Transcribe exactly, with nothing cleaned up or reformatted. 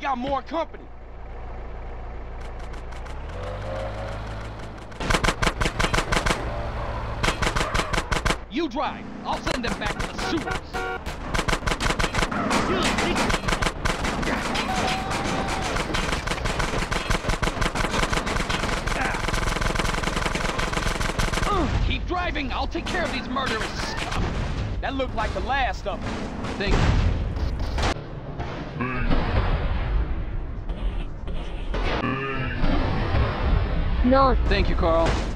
got more company. You drive. I'll send them back to the sewers. Keep driving. I'll take care of these murderers. That looked like the last of them. Thank you. Not. Thank you, Carl.